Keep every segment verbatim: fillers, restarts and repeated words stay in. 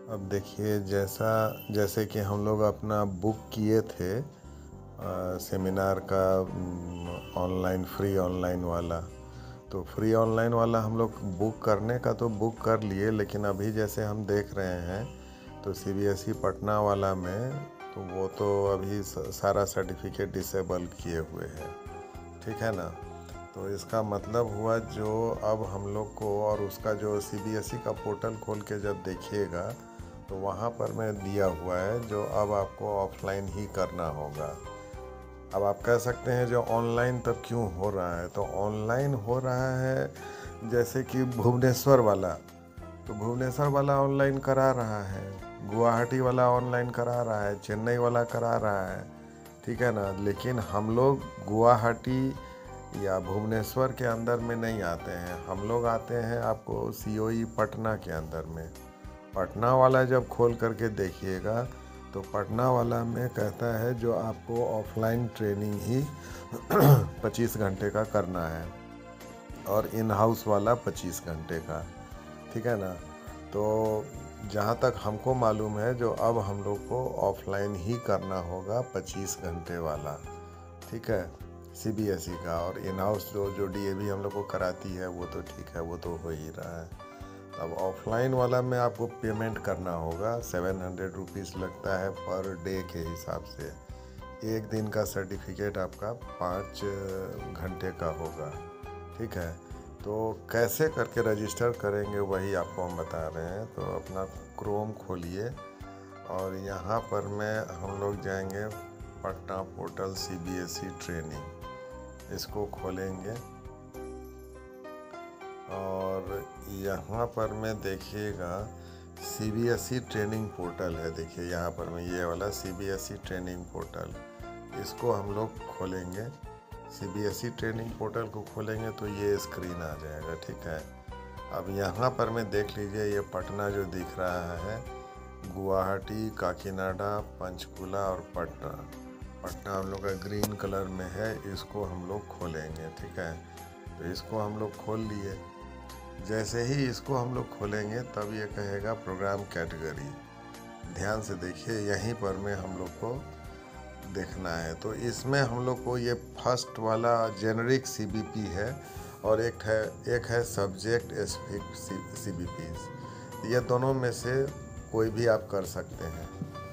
अब देखिए, जैसा जैसे कि हम लोग अपना बुक किए थे अ, सेमिनार का, ऑनलाइन फ्री ऑनलाइन वाला। तो फ्री ऑनलाइन वाला हम लोग बुक करने का तो बुक कर लिए, लेकिन अभी जैसे हम देख रहे हैं तो सीबीएसई पटना वाला में तो वो तो अभी सारा सर्टिफिकेट डिसेबल किए हुए हैं, ठीक है ना। तो इसका मतलब हुआ जो अब हम लोग को, और उसका जो सीबीएसई का पोर्टल खोल के जब देखिएगा तो वहाँ पर मैं दिया हुआ है जो अब आपको ऑफलाइन ही करना होगा। अब आप कह सकते हैं जो ऑनलाइन तब क्यों हो रहा है, तो ऑनलाइन हो रहा है जैसे कि भुवनेश्वर वाला, तो भुवनेश्वर वाला ऑनलाइन करा रहा है, गुवाहाटी वाला ऑनलाइन करा रहा है, चेन्नई वाला करा रहा है, ठीक है ना। लेकिन हम लोग गुवाहाटी या भुवनेश्वर के अंदर में नहीं आते हैं, हम लोग आते हैं आपको सीओई पटना के अंदर में। पटना वाला जब खोल करके देखिएगा तो पटना वाला में कहता है जो आपको ऑफलाइन ट्रेनिंग ही पच्चीस घंटे का करना है, और इन हाउस वाला पच्चीस घंटे का, ठीक है ना। तो जहाँ तक हमको मालूम है जो अब हम लोग को ऑफलाइन ही करना होगा पच्चीस घंटे वाला, ठीक है, सीबीएसई का। और इन हाउस जो जो डीएवी हम लोग को कराती है वो तो ठीक है, वो तो हो ही रहा है। अब ऑफलाइन वाला में आपको पेमेंट करना होगा, सेवन हंड्रेड रुपीज़ लगता है पर डे के हिसाब से। एक दिन का सर्टिफिकेट आपका पाँच घंटे का होगा, ठीक है। तो कैसे करके रजिस्टर करेंगे वही आपको हम बता रहे हैं। तो अपना क्रोम खोलिए और यहाँ पर मैं हम लोग जाएंगे पटना पोर्टल सीबीएसई ट्रेनिंग, इसको खोलेंगे और यहाँ पर मैं देखिएगा सीबीएसई ट्रेनिंग पोर्टल है। देखिए यहाँ पर मैं ये वाला सीबीएसई ट्रेनिंग पोर्टल, इसको हम लोग खोलेंगे। सीबीएसई ट्रेनिंग पोर्टल को खोलेंगे तो ये स्क्रीन आ जाएगा, ठीक है। अब यहाँ पर मैं देख लीजिए, ये पटना जो दिख रहा है, गुवाहाटी, काकीनाडा, पंचकुला और पटना। पटना हम लोग का ग्रीन कलर में है, इसको हम लोग खोलेंगे, ठीक है। तो इसको हम लोग खोल लिए। जैसे ही इसको हम लोग खोलेंगे तब ये कहेगा प्रोग्राम कैटेगरी। ध्यान से देखिए, यहीं पर में हम लोग को देखना है। तो इसमें हम लोग को ये फर्स्ट वाला जेनरिक सीबीपी है, और एक है एक है सब्जेक्ट स्पेसिफिक सीबीपी। ये दोनों में से कोई भी आप कर सकते हैं।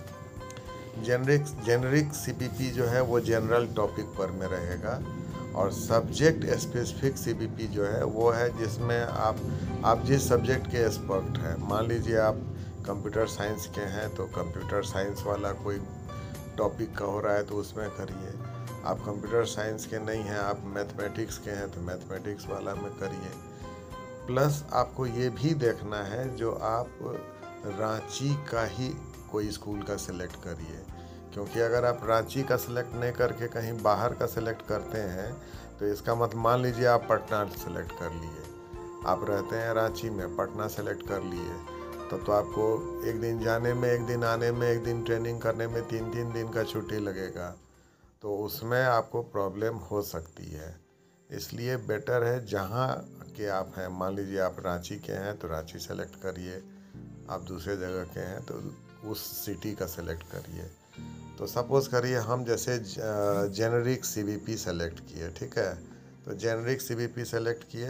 जेनरिक जेनरिक सीबीपी जो है वो जनरल टॉपिक पर में रहेगा, और सब्जेक्ट स्पेसिफिक सीबीपी जो है वो है जिसमें आप आप जिस सब्जेक्ट के एक्सपर्ट हैं। मान लीजिए आप कंप्यूटर साइंस के हैं तो कंप्यूटर साइंस वाला कोई टॉपिक का हो रहा है तो उसमें करिए। आप कंप्यूटर साइंस के नहीं हैं, आप मैथमेटिक्स के हैं तो मैथमेटिक्स वाला में करिए। प्लस आपको ये भी देखना है जो आप रांची का ही कोई स्कूल का सिलेक्ट करिए, क्योंकि अगर आप रांची का सिलेक्ट नहीं करके कहीं बाहर का सिलेक्ट करते हैं तो इसका मतलब, मान लीजिए आप पटना सिलेक्ट कर लिए, आप रहते हैं रांची में, पटना सेलेक्ट कर लिए, तब तो आपको एक दिन जाने में, एक दिन आने में, एक दिन ट्रेनिंग करने में तीन तीन दिन का छुट्टी लगेगा, तो उसमें आपको प्रॉब्लम हो सकती है। इसलिए बेटर है जहाँ के आप हैं, मान लीजिए आप रांची के हैं तो रांची सेलेक्ट करिए, आप दूसरे जगह के हैं तो उस सिटी का सेलेक्ट करिए। तो सपोज़ करिए हम जैसे जेनरिक सीबीपी सेलेक्ट किए, ठीक है। तो जेनरिक सीबीपी सेलेक्ट किए,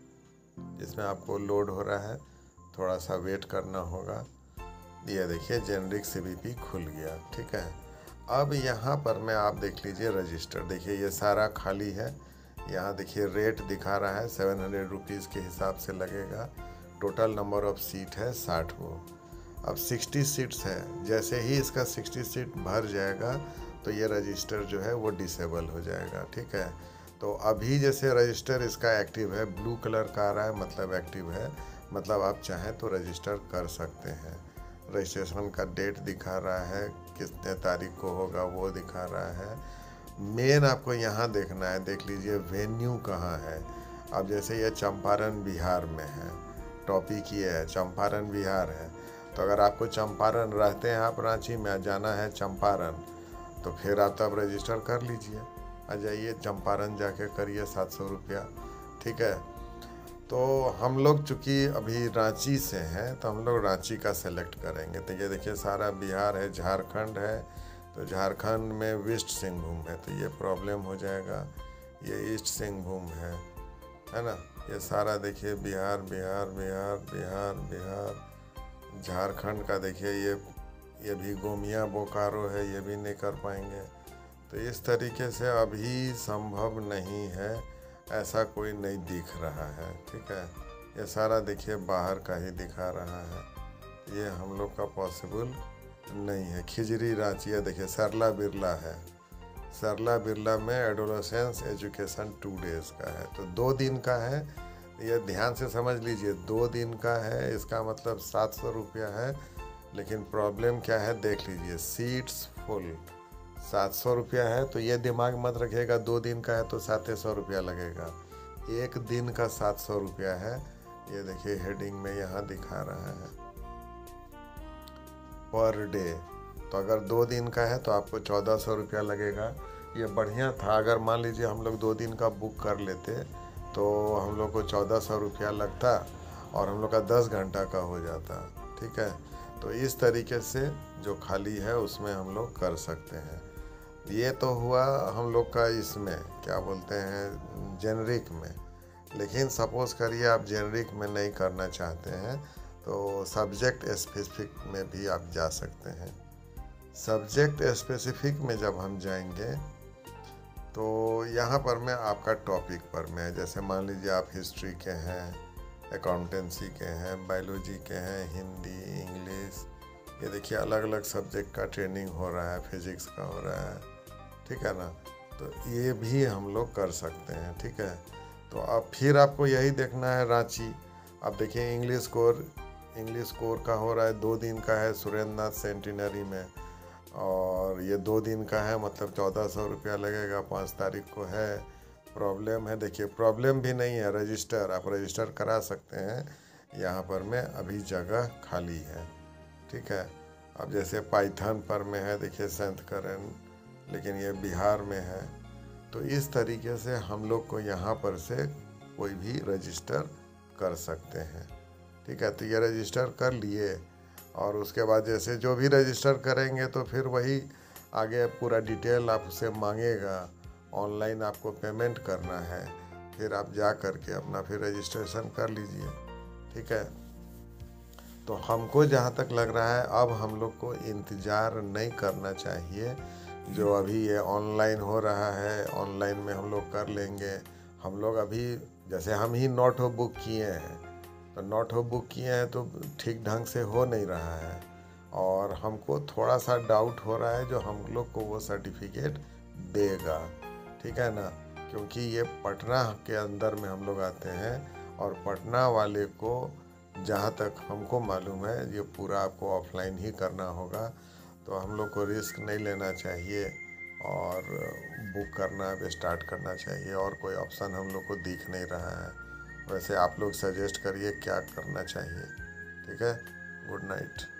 इसमें आपको लोड हो रहा है, थोड़ा सा वेट करना होगा। ये देखिए जेनरिक सीबीपी खुल गया, ठीक है। अब यहाँ पर मैं आप देख लीजिए रजिस्टर, देखिए ये सारा खाली है। यहाँ देखिए रेट दिखा रहा है, सेवन हंड्रेड रुपीज़ के हिसाब से लगेगा। टोटल नंबर ऑफ़ सीट है साठ वो। अब सिक्सटी सीट्स है, जैसे ही इसका सिक्सटी सीट भर जाएगा तो ये रजिस्टर जो है वो डिसेबल हो जाएगा, ठीक है। तो अभी जैसे रजिस्टर इसका एक्टिव है, ब्लू कलर का आ रहा है, मतलब एक्टिव है, मतलब आप चाहें तो रजिस्टर कर सकते हैं। रजिस्ट्रेशन का डेट दिखा रहा है, कितने तारीख को होगा वो दिखा रहा है। मेन आपको यहाँ देखना है, देख लीजिए वेन्यू कहाँ है। अब जैसे ये चंपारण बिहार में है, टॉपिक ये है चंपारण बिहार है, तो अगर आपको चंपारण रहते हैं, आप रांची में जाना है चंपारण, तो फिर आप तब रजिस्टर कर लीजिए, आ जाइए चंपारण जाके करिए, सात सौ रुपया, ठीक है। तो हम लोग चूँकि अभी रांची से हैं तो हम लोग रांची का सेलेक्ट करेंगे। तो ये देखिए सारा बिहार है, झारखंड है, तो झारखंड में वेस्ट सिंहभूम है, तो ये प्रॉब्लम हो जाएगा। ये ईस्ट सिंहभूम है है ना। ये सारा देखिए बिहार बिहार बिहार बिहार बिहार झारखंड का देखिए ये ये भी गोमिया बोकारो है, ये भी नहीं कर पाएंगे। तो इस तरीके से अभी संभव नहीं है, ऐसा कोई नहीं दिख रहा है। ठीक है, ये सारा देखिए बाहर का ही दिखा रहा है, ये हम लोग का पॉसिबल नहीं है। खिजरी रांची है, देखिए सरला बिरला है, सरला बिरला में एडोलेसेंस एजुकेशन टू डेज़ का है, तो दो दिन का है। ये ध्यान से समझ लीजिए, दो दिन का है, इसका मतलब सात सौ रुपया है। लेकिन प्रॉब्लम क्या है देख लीजिए, सीट्स फुल, सात सौ रुपया है। तो ये दिमाग मत रखिएगा दो दिन का है तो सात सौ रुपया लगेगा, एक दिन का सात सौ रुपया है। ये देखिए हेडिंग में यहाँ दिखा रहा है पर डे। तो अगर दो दिन का है तो आपको चौदह सौ रुपया लगेगा। ये बढ़िया था, अगर मान लीजिए हम लोग दो दिन का बुक कर लेते तो हम लोग को चौदह सौ रुपया लगता और हम लोग का दस घंटा का हो जाता। ठीक है, तो इस तरीके से जो खाली है उसमें हम लोग कर सकते हैं। ये तो हुआ हम लोग का इसमें क्या बोलते हैं जेनरिक में। लेकिन सपोज़ करिए आप जेनरिक में नहीं करना चाहते हैं तो सब्जेक्ट स्पेसिफिक में भी आप जा सकते हैं। सब्जेक्ट स्पेसिफिक में जब हम जाएंगे तो यहाँ पर मैं आपका टॉपिक पर मैं, जैसे मान लीजिए आप हिस्ट्री के हैं, अकाउंटेंसी के हैं, बायोलॉजी के हैं, हिंदी, इंग्लिश, ये देखिए अलग अलग सब्जेक्ट का ट्रेनिंग हो रहा है, फिज़िक्स का हो रहा है। ठीक है ना, तो ये भी हम लोग कर सकते हैं। ठीक है, तो अब फिर आपको यही देखना है रांची। अब देखिए इंग्लिश कोर, इंग्लिश कोर का हो रहा है, दो दिन का है सुरेंद्र नाथ सेंटिनरी में, और ये दो दिन का है, मतलब चौदह सौ रुपया लगेगा। पाँच तारीख को है। प्रॉब्लम है, देखिए प्रॉब्लम भी नहीं है, रजिस्टर आप रजिस्टर करा सकते हैं। यहाँ पर में अभी जगह खाली है। ठीक है, अब जैसे पाइथन पर में है, देखिए सेंतकरन, लेकिन ये बिहार में है। तो इस तरीके से हम लोग को यहाँ पर से कोई भी रजिस्टर कर सकते हैं। ठीक है, तो ये रजिस्टर कर लिए और उसके बाद जैसे जो भी रजिस्टर करेंगे तो फिर वही आगे पूरा डिटेल आपसे मांगेगा। ऑनलाइन आपको पेमेंट करना है, फिर आप जा कर के अपना फिर रजिस्ट्रेशन कर लीजिए। ठीक है, तो हमको जहाँ तक लग रहा है अब हम लोग को इंतज़ार नहीं करना चाहिए। जो अभी ये ऑनलाइन हो रहा है, ऑनलाइन में हम लोग कर लेंगे। हम लोग अभी जैसे हम ही नोट हो बुक किए हैं, तो नोट हो बुक किए हैं तो ठीक ढंग से हो नहीं रहा है, और हमको थोड़ा सा डाउट हो रहा है जो हम लोग को वो सर्टिफिकेट देगा। ठीक है ना, क्योंकि ये पटना के अंदर में हम लोग आते हैं और पटना वाले को जहाँ तक हमको मालूम है ये पूरा आपको ऑफलाइन ही करना होगा। तो हम लोग को रिस्क नहीं लेना चाहिए और बुक करना अब स्टार्ट करना चाहिए, और कोई ऑप्शन हम लोग को दिख नहीं रहा है। वैसे आप लोग सजेस्ट करिए क्या करना चाहिए। ठीक है, गुड नाइट।